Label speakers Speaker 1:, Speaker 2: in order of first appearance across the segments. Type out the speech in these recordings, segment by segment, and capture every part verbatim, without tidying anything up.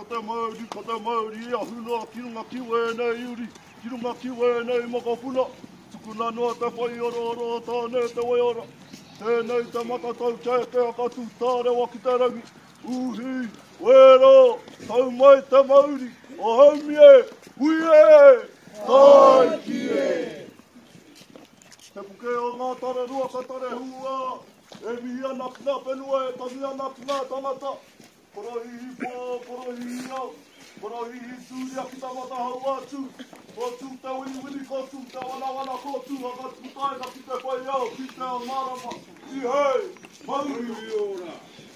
Speaker 1: te mauri, ko te mauri, ia hula, kirunga kiwe nei uri, kirunga kiwe nei makapuna, tukuna noa te whai oro oro, tāne te wai ora, tēnei te matatau te ke a katu tāre waki te rangi, uhi, wero, tau mai te mauri, o haumie, uie, tai kie. Te puke o ngā tare rua ka tare hua, e mihi ana kina penua e tani ana kina tamata. Koro hihi pō, koro hihi au, koro hihi tūria ki ta wata hau atu. Ko tū te wini wini, ko tū te wana wana, ko tū haka tūtaina ki te whai au, ki te o marama. I hei, mauri ora.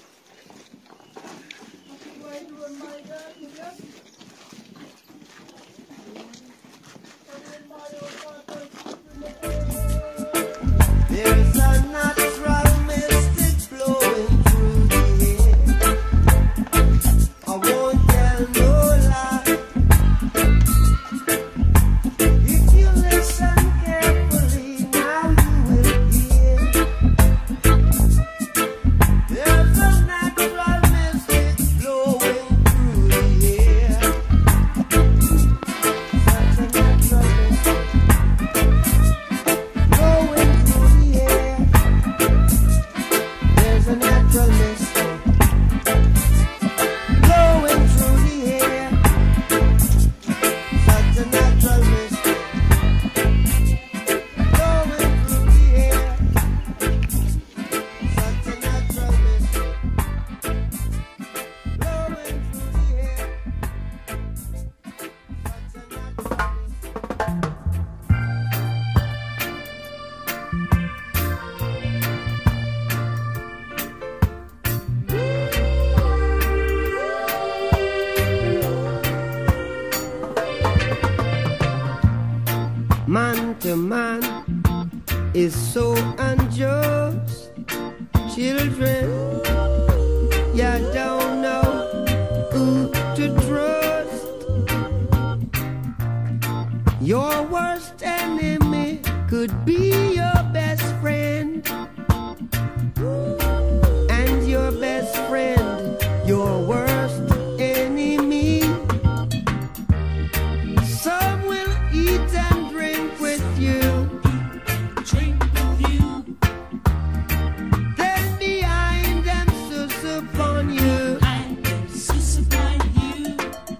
Speaker 2: There's a natural mystic flowing through the air. I won't tell no lie. If you listen carefully, now you will hear. There's a natural mystic flowing through the air. Such a natural mystic flowing through the air. There's a natural mystic blowing through the air. Such a natural mystic blowing through the air. Such a natural mystic blowing through the air. Such a natural Man to man is so unjust. Children, you don't know who to trust. Your worst enemy could be your best friend, and your best friend your worst enemy. Some will eat and drink with you,
Speaker 3: Drink with you,
Speaker 2: then behind them sus upon you.
Speaker 3: I will supply you.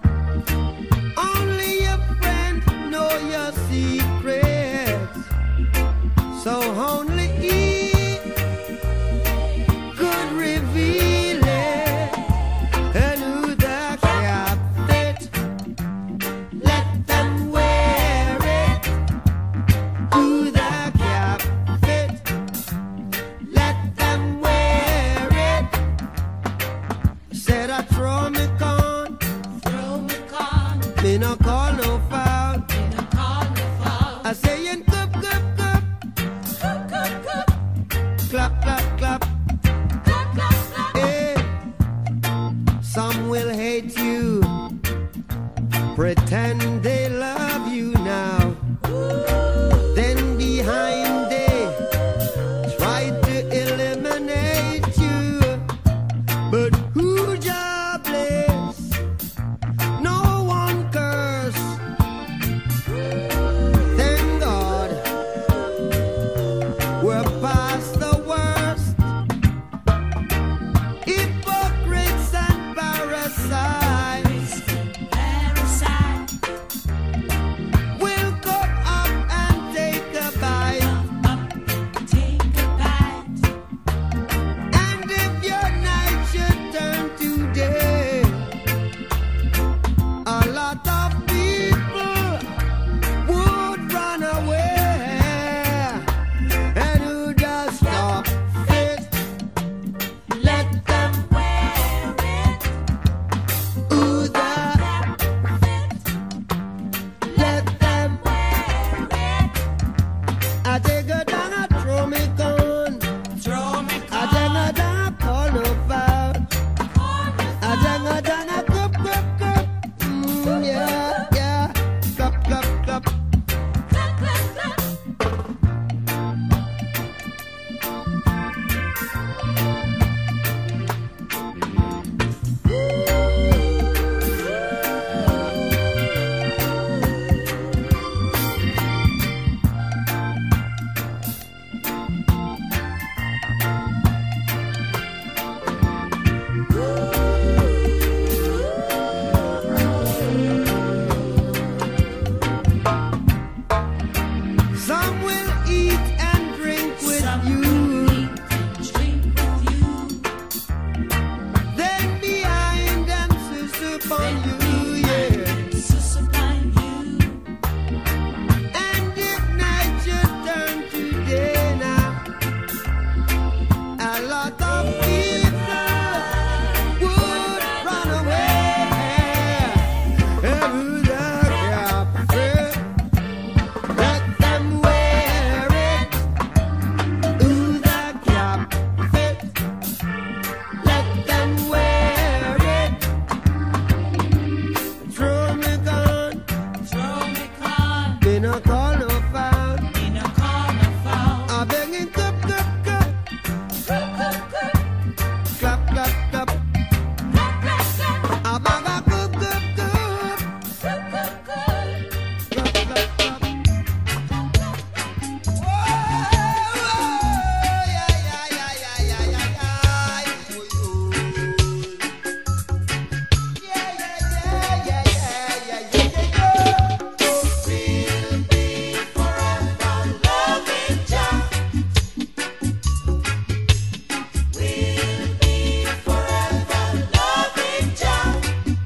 Speaker 2: Only your friend know your secrets, so only he could reveal it. And who the cap fit, let them wear it. Who the cap fit, let them wear it. Said I throw me con,
Speaker 3: Throw me con,
Speaker 2: me no call no foul.
Speaker 3: in a carnival.
Speaker 2: I say in cup, cup, cup,
Speaker 3: Cook, cook, cook,
Speaker 2: clap, clap, clap.
Speaker 3: clap, clap, clap.
Speaker 2: Eh. Some will hate you, pretend they love you now. Then behind they try to eliminate you. But who jobless? No one curse. Thank God we're past the worst. Hypocrites and parasites.
Speaker 3: Parasite,
Speaker 2: upon you, yeah.
Speaker 3: Insist upon you.
Speaker 2: And if night should turn to day now, a lot of people would run away. And the carpet, let them wear it. Ooh, the carpet, let them wear it. Throw me gun,
Speaker 3: Throw me con.
Speaker 2: me no call no foul.
Speaker 3: In a corner found.
Speaker 2: I beg it cup, cup, cup,
Speaker 3: Cook, cook, cook.
Speaker 2: clap, clap, clap.
Speaker 3: Clap, clap, clap.
Speaker 2: I beg a cup, cup, cup,
Speaker 3: Cook, cook, cook.
Speaker 2: clap, clap, clap. Whoa, whoa, yeah, yeah, yeah, yeah, yeah, yeah, yeah. Ooh, ooh. Yeah, yeah, yeah, yeah, yeah, yeah, yeah, yeah.
Speaker 3: We'll be forever loving Jah. We'll be forever loving Jah.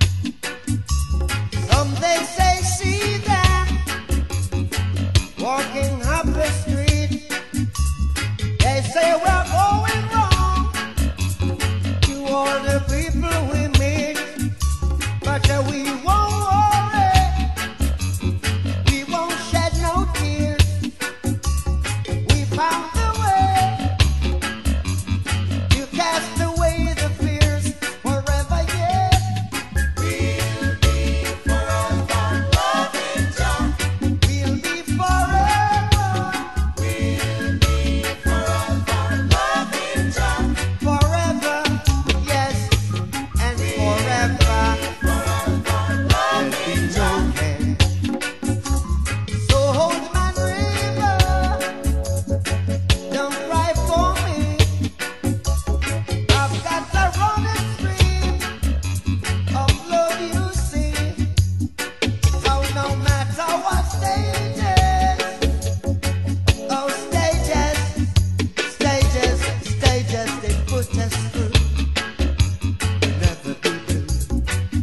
Speaker 2: Some they say see them walking up the street. They say we're going wrong to all the people we meet, but uh, we won't worry, we won't shed no tears. We found the way to cast away the fears forever, yeah.
Speaker 3: We'll be forever loving Jah.
Speaker 2: We'll be forever,
Speaker 3: We'll be forever loving Jah.
Speaker 2: forever, yes, and forever. There'll be no end. So hold my river, don't cry for me. I've got a running stream of love, you see. So no matter what stages, oh stages, stages, stages they put us through, never be blue.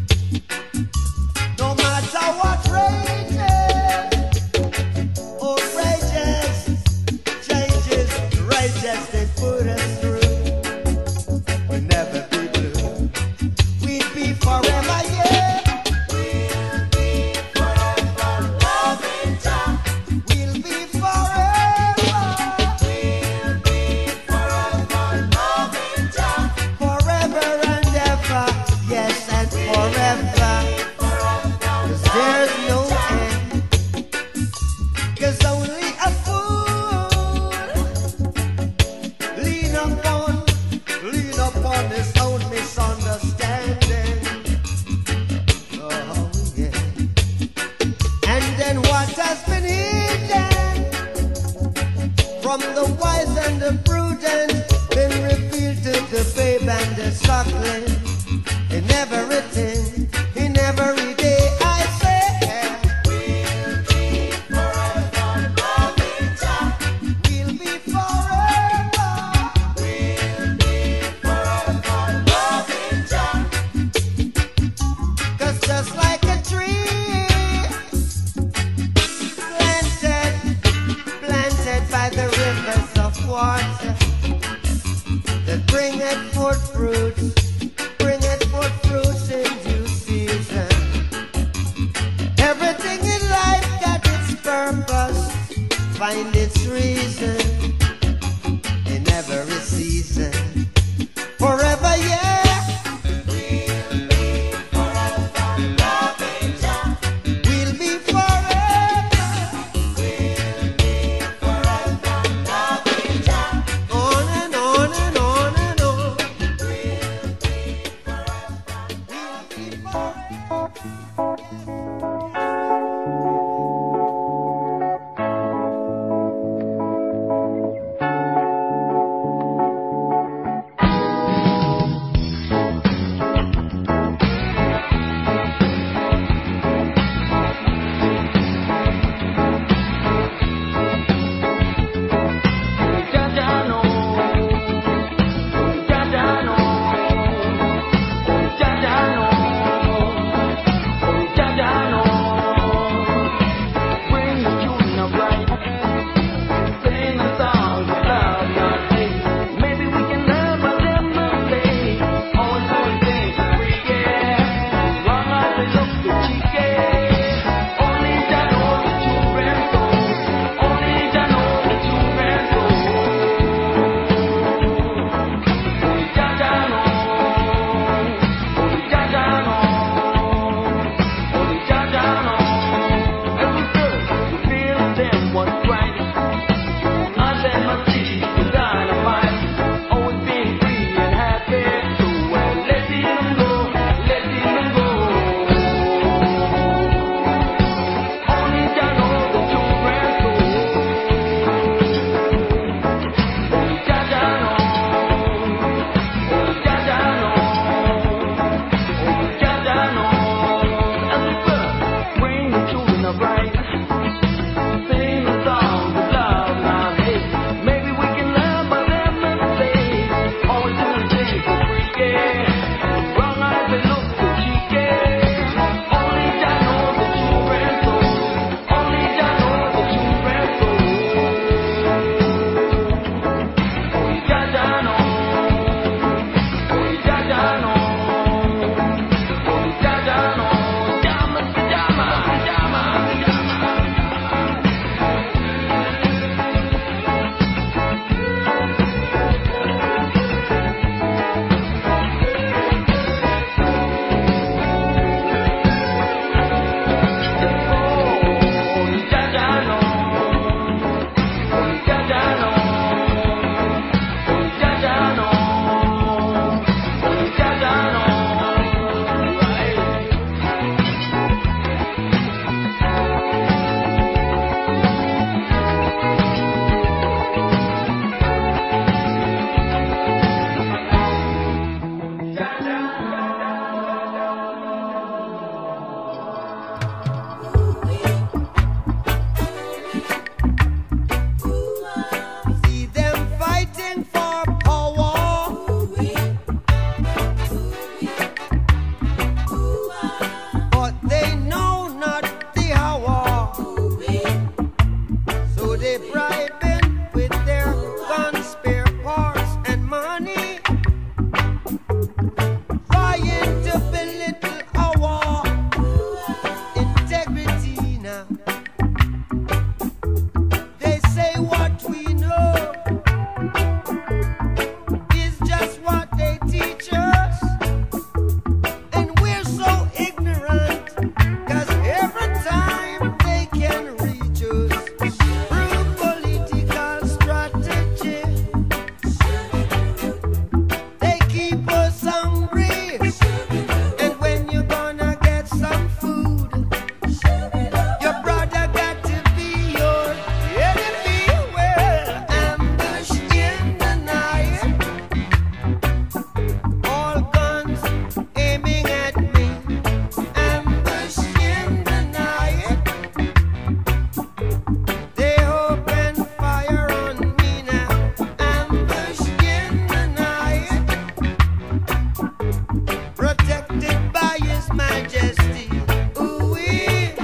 Speaker 2: No matter what rages, oh rages, changes, rages they put us through, we'll never be blue. We'd be forever, yeah.
Speaker 3: We'll be forever loving Jah.
Speaker 2: We'll be forever,
Speaker 3: We'll be forever loving Jah.
Speaker 2: forever and ever, yes, and forever. Cause there's no end. Cause only a fool lean upon, lean upon his own misunderstanding. Oh, yeah. And then what has been hidden from the wise and the prudent been revealed to the babe and the suckling. In everything, in every day, I say,
Speaker 3: We'll be forever loving Jah.
Speaker 2: we'll be forever.
Speaker 3: We'll be forever loving Jah.
Speaker 2: Cause just like a tree planted, planted by the rivers of water that bringeth forth fruit See them fighting for power, but they know not the hour. So they bribing with their gun, spare parts, and money, trying to belittle our integrity now. They say what we know is just what they teach us, and we're so ignorant, 'cause every time they can reach us through political strategy, they keep us hungry. And when you're gonna get some food, your brother got to be your enemy. Well, ambush in the night, all guns aiming at me. Ambush in the night, they open fire on me now. Ambush in the night, protected by His Majesty. Ooh-wee,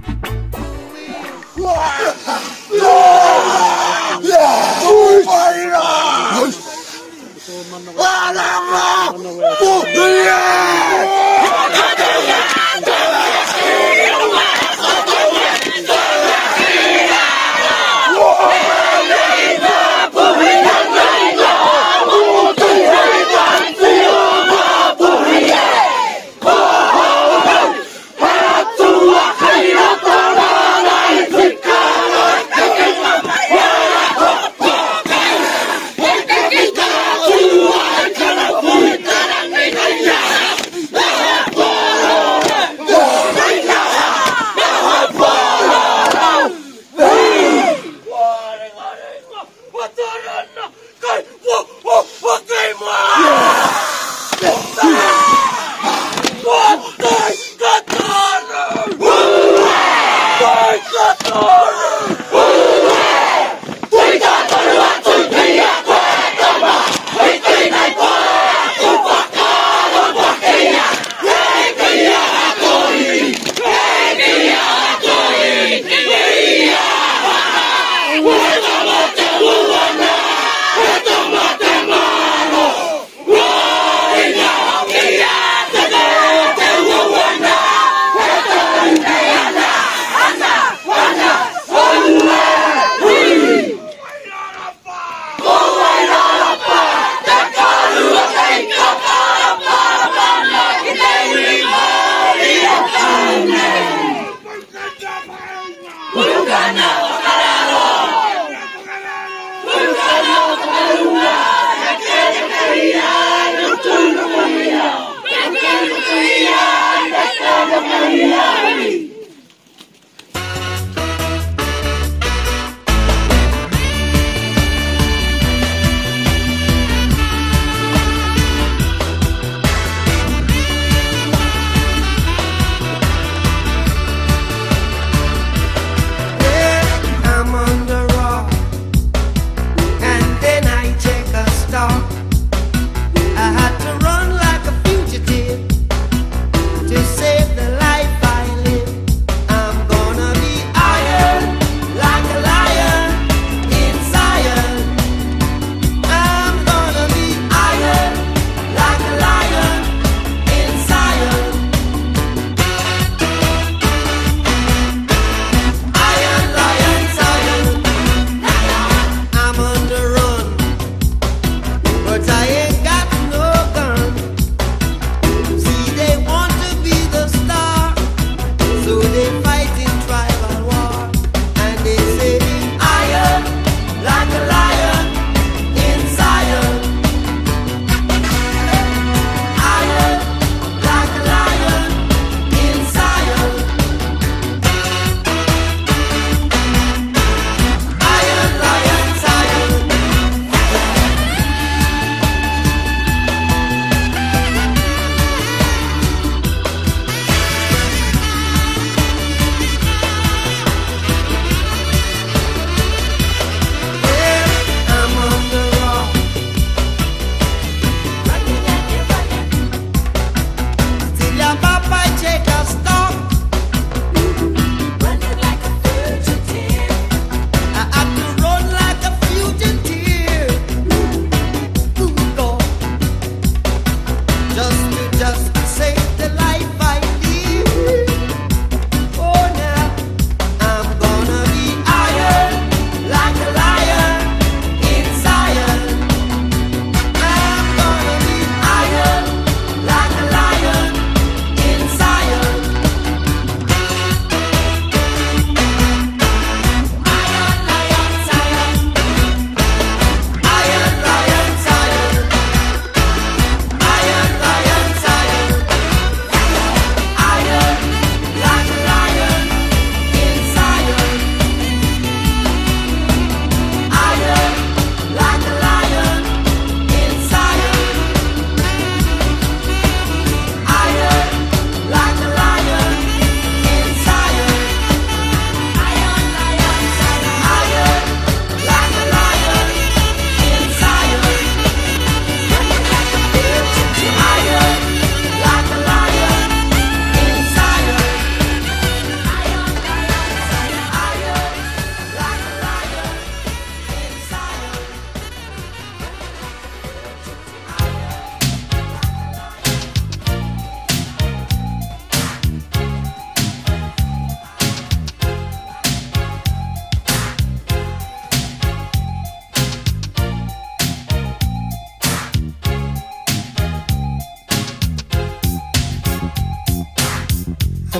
Speaker 2: ooh-wee.
Speaker 3: Yeah.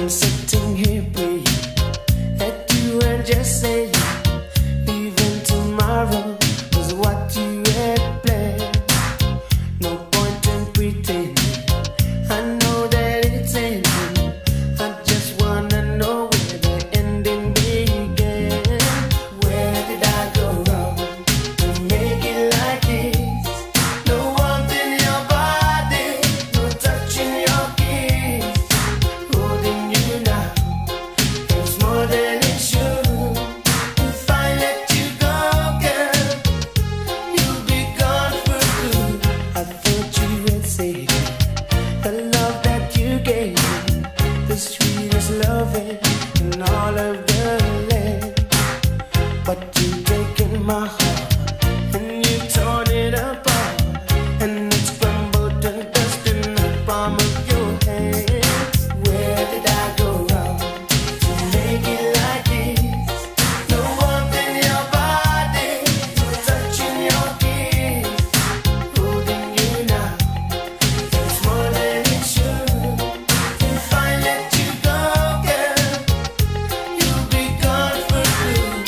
Speaker 4: I'm sitting here praying that you and just saying leaving tomorrow was what you had planned. No point in pretending. I know that it's ending. I just wanna know where the ending began. Where did I go wrong to make it like this? No warmth in your body, no touch in your kiss. Holding you now, it's more than it should. If I let you go, girl, you'll be gone for good. I thought you had said the love that you gave me, the sweetest loving in all of the land. But you taken my heart and you torn it apart, and it's crumbled to dust in the palm of your hand. Where did I go wrong to make it like this? No warmth in your body, no touch in your kiss. Holding you now, it's more than it should. If I let you go, girl, you'll be gone for good.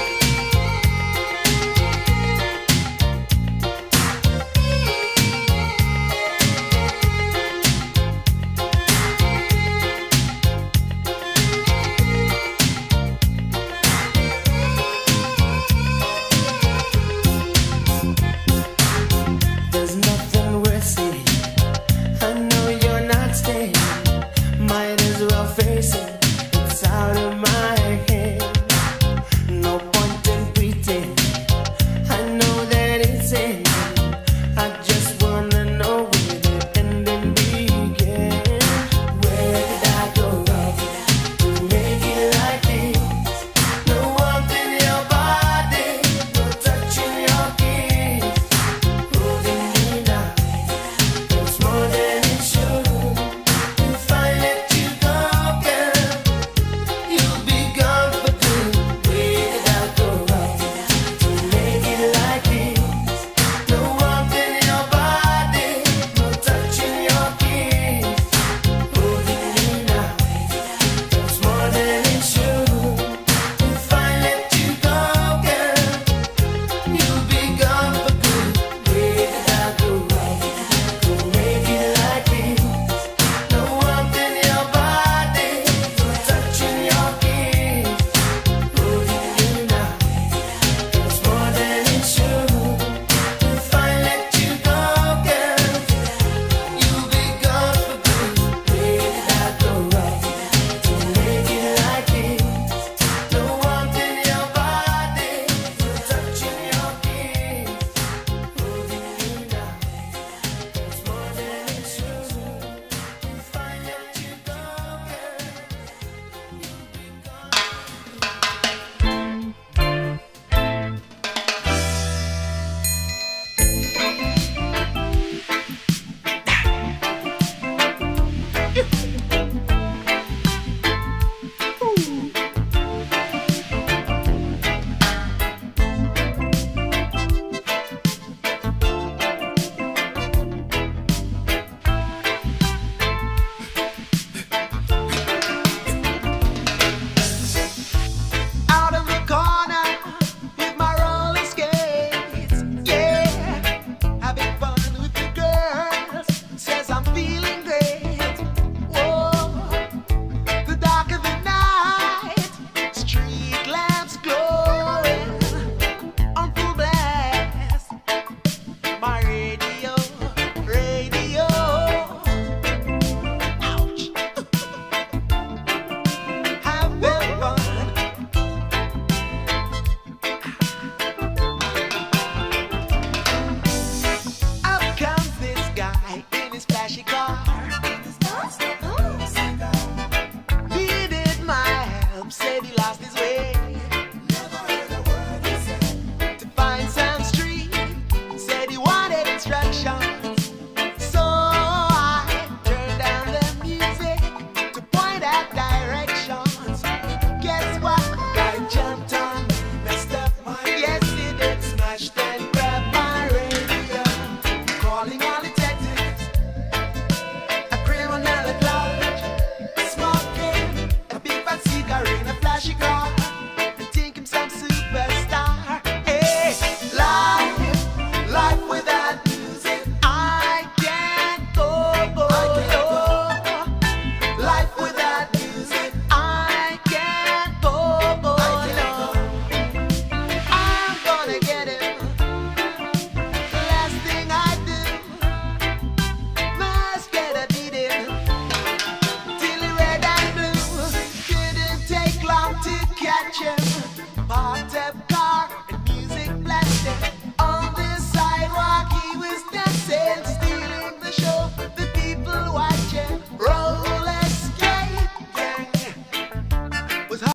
Speaker 4: There's nothing worth saying. I know you're not staying. Might as well face it.